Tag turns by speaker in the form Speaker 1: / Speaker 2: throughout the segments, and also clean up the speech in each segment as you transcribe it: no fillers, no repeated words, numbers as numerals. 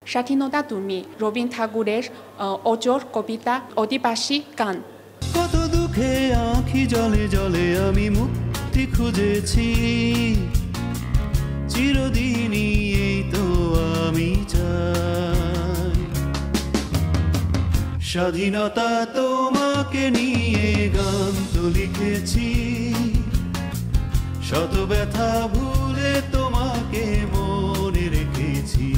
Speaker 1: স্বাধীনতা তুমি রবীন্দ্র ঠাকুরের অজর কবিতা অধিবাসী গান।
Speaker 2: কত দুঃখে আঁখি জলে জলে আমি মুক্তি খুঁজেছি, চিরদিনই এই তো আমি চাই। স্বাধীনতা তোমাকে নিয়ে গান তো লিখেছি, শত ব্যথা ভুলে তোমাকে মনে রেখেছি।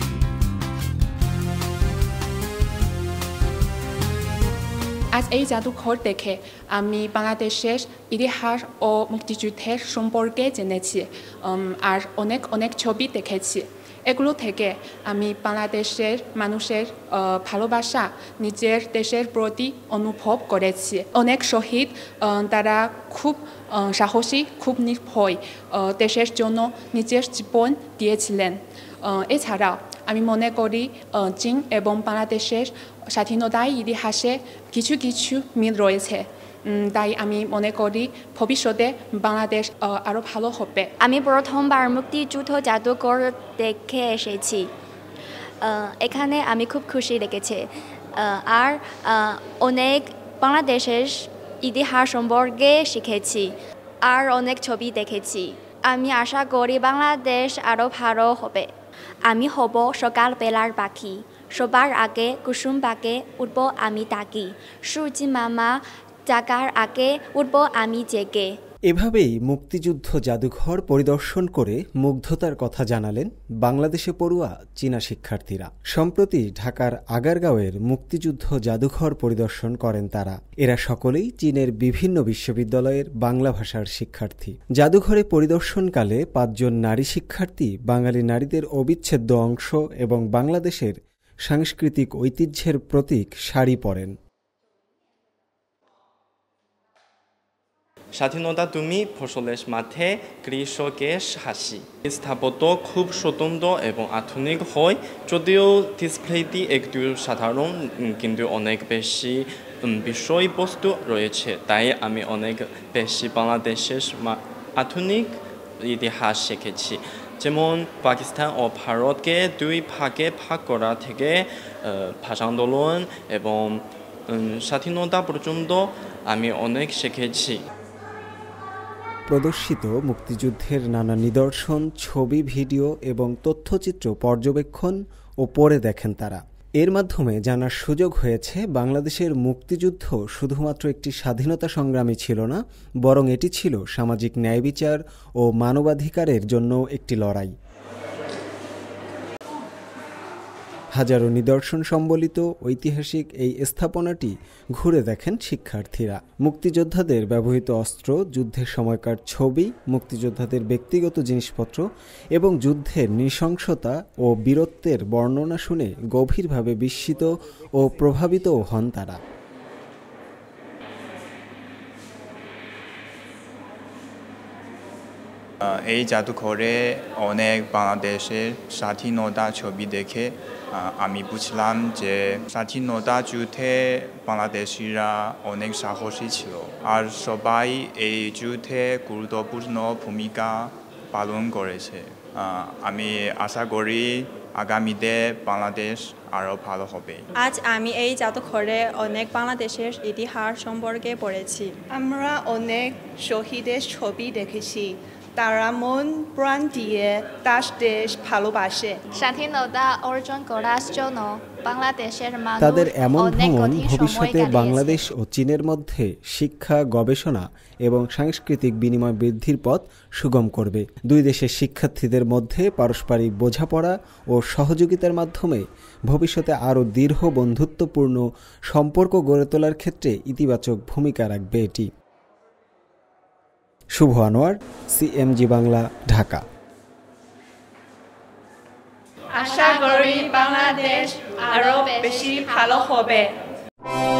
Speaker 1: আজ এই জাদুঘর দেখে আমি বাংলাদেশের ইতিহাস ও মুক্তিযুদ্ধের সম্পর্কে জেনেছি, আর অনেক অনেক ছবি দেখেছি। এগুলো থেকে আমি বাংলাদেশের মানুষের ভালোবাসা নিজের দেশের প্রতি অনুভব করেছি। অনেক শহীদ তারা খুব সাহসী, খুব নির্ভয় দেশের জন্য নিজের জীবন দিয়েছিলেন। এছাড়াও আমি মনে করি চীন এবং বাংলাদেশের স্বাধীনতার ইতিহাসে কিছু কিছু মিল রয়েছে, তাই আমি মনে করি ভবিষ্যতে বাংলাদেশ আরও ভালো হবে।
Speaker 3: আমি প্রথমবার মুক্তিযুদ্ধ জাদুঘর দেখে এসেছি, এখানে আমি খুব খুশি লেগেছে, আর অনেক বাংলাদেশের ইতিহাস সম্পর্কে শিখেছি, আর অনেক ছবি দেখেছি। আমি আশা করি বাংলাদেশ আরও ভালো হবে। আমি হব সকালবেলার পাখি, সবার আগে কুসুম পাকে উঠব আমি তাকি, সূর্য মামা জাগার আগে উঠব আমি জেগে।
Speaker 4: এভাবেই মুক্তিযুদ্ধ জাদুঘর পরিদর্শন করে মুগ্ধতার কথা জানালেন বাংলাদেশে পড়ুয়া চীনা শিক্ষার্থীরা। সম্প্রতি ঢাকার আগারগাঁওয়ের মুক্তিযুদ্ধ জাদুঘর পরিদর্শন করেন তারা। এরা সকলেই চীনের বিভিন্ন বিশ্ববিদ্যালয়ের বাংলা ভাষার শিক্ষার্থী। জাদুঘরে পরিদর্শনকালে 5 জন নারী শিক্ষার্থী বাঙালি নারীদের অবিচ্ছেদ্য অংশ এবং বাংলাদেশের সাংস্কৃতিক ঐতিহ্যের প্রতীক শাড়ি পরেন।
Speaker 5: স্বাধীনতা তুমি ফসলের মাঠে কৃষকের হাসি। স্থাপত্য খুব স্বতন্ত্র এবং আধুনিক হয়, যদিও ডিসপ্লেটি একটু সাধারণ, কিন্তু অনেক বেশি বিষয়বস্তু রয়েছে। তাই আমি অনেক বেশি বাংলাদেশের আধুনিক ইতিহাস শিখেছি। যেমন পাকিস্তান ও ভারতকে 2 ভাগে ভাগ করা থেকে ভাষা আন্দোলন এবং স্বাধীনতা পর্যন্ত আমি অনেক শিখেছি।
Speaker 4: প্রদর্শিত মুক্তিযুদ্ধের নানা নিদর্শন, ছবি, ভিডিও এবং তথ্যচিত্র পর্যবেক্ষণ ও পড়ে দেখেন তারা। এর মাধ্যমে জানার সুযোগ হয়েছে বাংলাদেশের মুক্তিযুদ্ধ শুধুমাত্র একটি স্বাধীনতা সংগ্রামী ছিল না, বরং এটি ছিল সামাজিক ন্যায়বিচার ও মানবাধিকারের জন্য একটি লড়াই। হাজারো নিদর্শন সম্বলিত ঐতিহাসিক এই স্থাপনাটি ঘুরে দেখেন শিক্ষার্থীরা। মুক্তিযোদ্ধাদের ব্যবহৃত অস্ত্র, যুদ্ধের সময়কার ছবি, মুক্তিযোদ্ধাদের ব্যক্তিগত জিনিসপত্র এবং যুদ্ধের নৃশংসতা ও বীরত্বের বর্ণনা শুনে গভীরভাবে বিস্মিত ও প্রভাবিত হন তারা।
Speaker 6: এই জাদুঘরে অনেক বাংলাদেশের স্বাধীনতা ছবি দেখে আমি বুঝলাম যে স্বাধীনতা যুদ্ধে বাংলাদেশিরা অনেক সাহসী ছিল, আর সবাই এই যুদ্ধে গুরুত্বপূর্ণ ভূমিকা পালন করেছে। আমি আশা করি আগামীতে বাংলাদেশ আরও ভালো হবে।
Speaker 7: আজ আমি এই জাদুঘরে অনেক বাংলাদেশের ইতিহাস সম্পর্কে পড়েছি।
Speaker 8: আমরা অনেক শহীদের ছবি দেখেছি, তারা মন প্রাণ দিয়ে তার দেশ ভালোবাসে।
Speaker 3: স্বাধীনতা অর্জন করার জন্য বাংলাদেশের মানুষ
Speaker 4: তাদের এমন ভ্রমণ ভবিষ্যতে বাংলাদেশ ও চীনের মধ্যে শিক্ষা, গবেষণা এবং সাংস্কৃতিক বিনিময় বৃদ্ধির পথ সুগম করবে। দুই দেশের শিক্ষার্থীদের মধ্যে পারস্পরিক বোঝাপড়া ও সহযোগিতার মাধ্যমে ভবিষ্যতে আরও দৃঢ় বন্ধুত্বপূর্ণ সম্পর্ক গড়ে তোলার ক্ষেত্রে ইতিবাচক ভূমিকা রাখবে এটি। শুভ আনোয়ার, সিএমজি বাংলা, ঢাকা।
Speaker 8: আশা করি বাংলাদেশ আরো বেশি ভালো হবে।